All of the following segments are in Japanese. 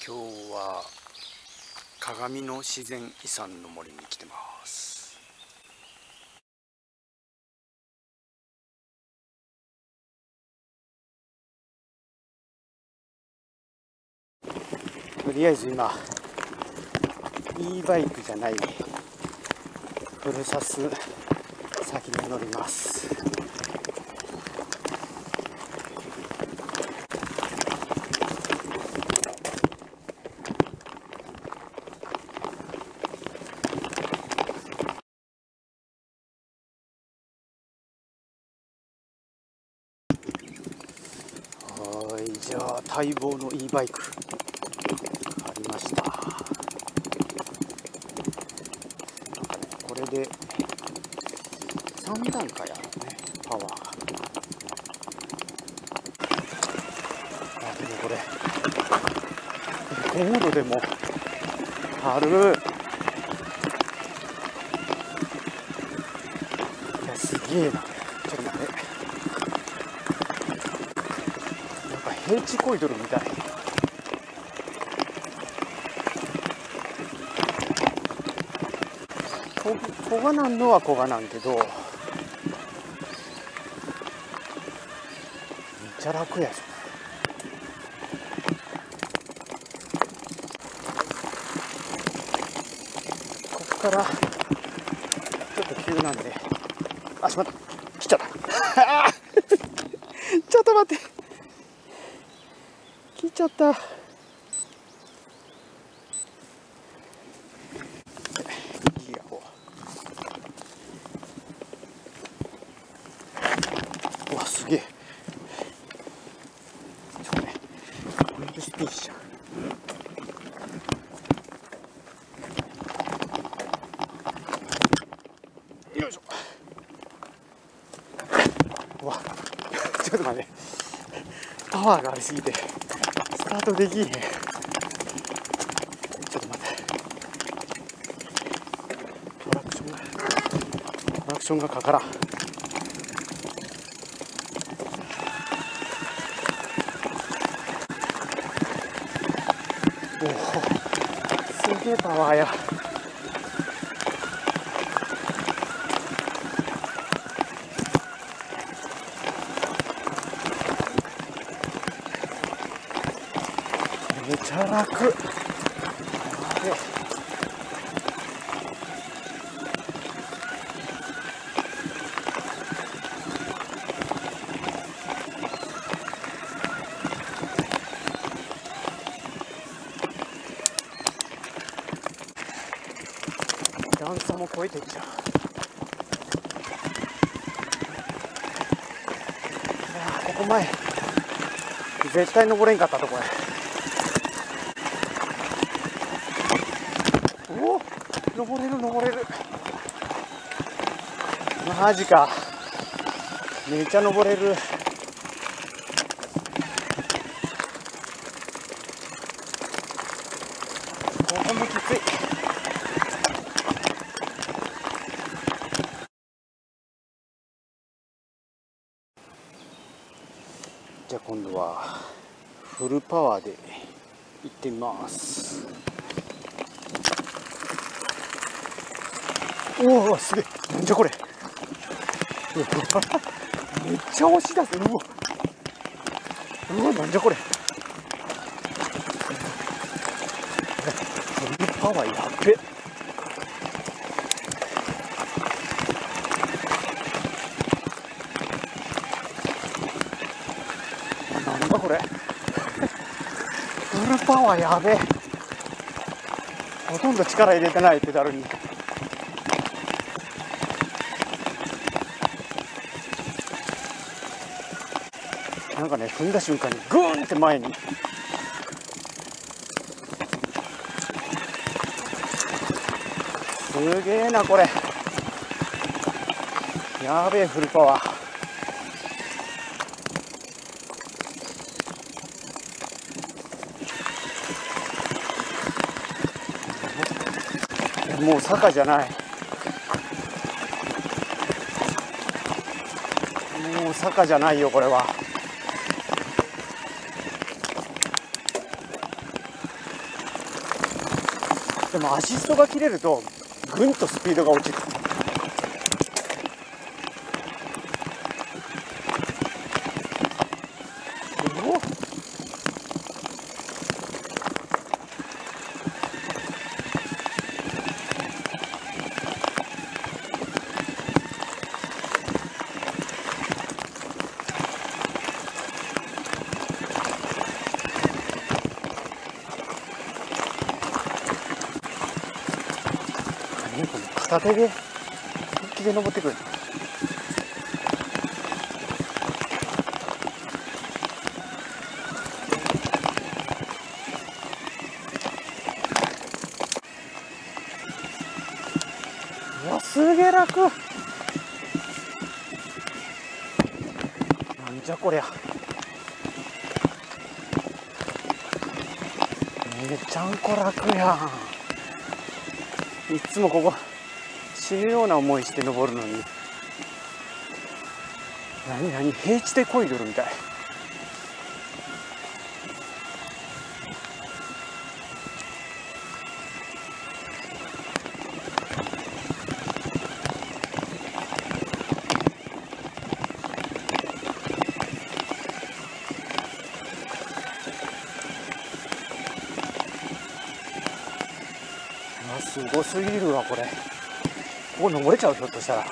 今日は鏡の自然遺産の森に来てます。とりあえず今 e バイクじゃないフルサス先に乗ります。はい、じゃあ待望の e バイクありました。これで3段階あるね、パワーが。でもこれコードでもある。いや、すげえな。ちょっと待って、なんか平地こいどるみたい。こがなんのはこがなんけど、めっちゃ楽やぞ。こっからちょっと急なんで、あ、しまった、来ちゃったちょっと待って、来ちゃった。うわ、すげえ。ちょっとね、これでスピーチじゃん。よいしょ。うわ、ちょっと待って、パワーがありすぎてスタートできへん。ちょっと待って、トラクションがかからん。おお、すげえパワーや。めちゃ楽。段差も超えてっちゃう。ここ前絶対登れんかったとこや。おお、登れる登れる。マジか、めっちゃ登れる。ここもきつい。じゃあ今度はフルパワーで行ってみます。おお、すげえ。なんじゃこれ。めっちゃ押し出す。うわ、なんじゃこれ。フルパワーやっべ。なんだこれ。フルパワーやべえ。ほとんど力入れてないペダルに。なんかね、踏んだ瞬間にグーンって前に。すげえなこれ。やべえ、フルパワー。もう坂じゃない。もう坂じゃないよこれは。 でもアシストが切れるとぐんとスピードが落ちる。片手で本気で登ってくる。うわ、すげえ楽。なんじゃこりゃ。めちゃんこ楽やん。いつもここ死ぬような思いして登るのに、平地で漕いどるみたい。すごすぎるわこれ。ここ登れちゃう、ひょっとしたら。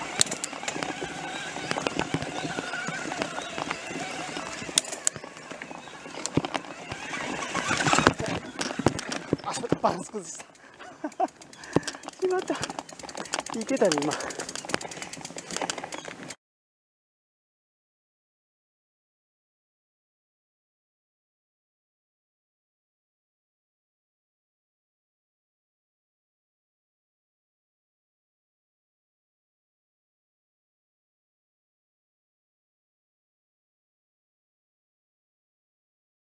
バランス崩したしまった。いけたね今。